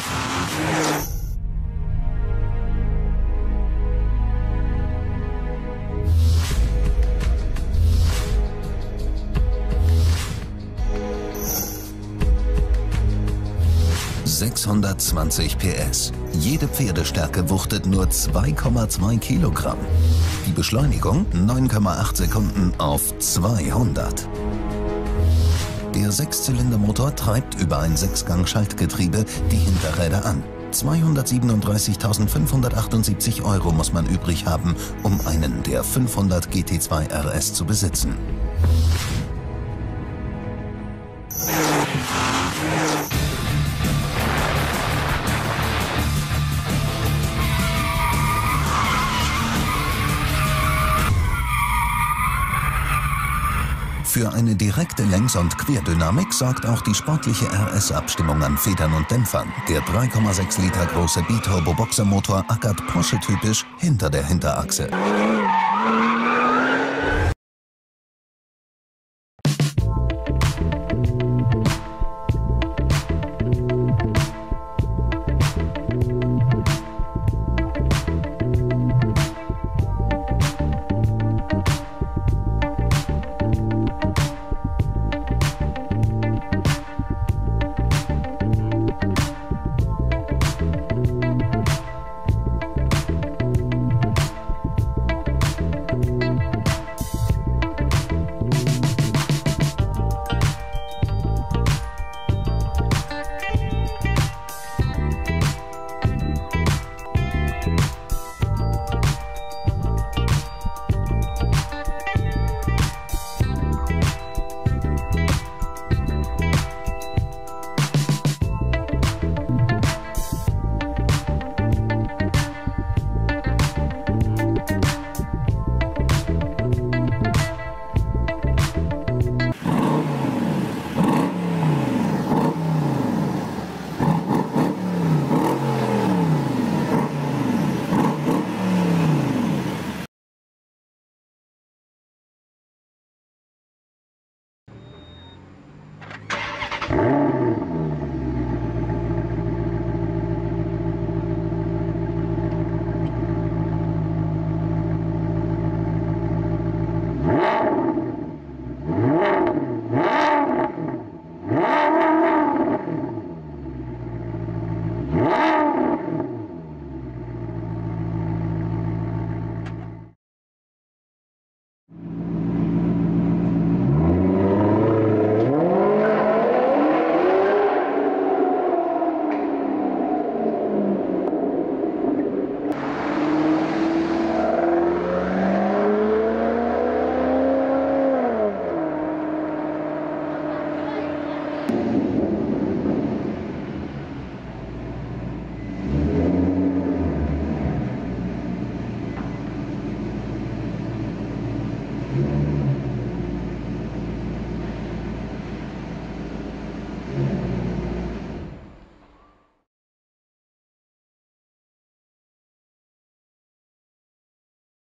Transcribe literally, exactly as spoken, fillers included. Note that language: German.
sechshundertzwanzig P S. Jede Pferdestärke wuchtet nur zwei Komma zwei Kilogramm. Die Beschleunigung neun Komma acht Sekunden auf zweihundert. Der Sechszylindermotor treibt über ein Sechsgang-Schaltgetriebe die Hinterräder an. zweihundertsiebenunddreißigtausendfünfhundertachtundsiebzig Euro muss man übrig haben, um einen der fünfhundert G T zwei R S zu besitzen. Für eine direkte Längs- und Querdynamik sorgt auch die sportliche R S-Abstimmung an Federn und Dämpfern. Der drei Komma sechs Liter große Biturbo-Boxermotor ackert Porsche-typisch hinter der Hinterachse. Yeah.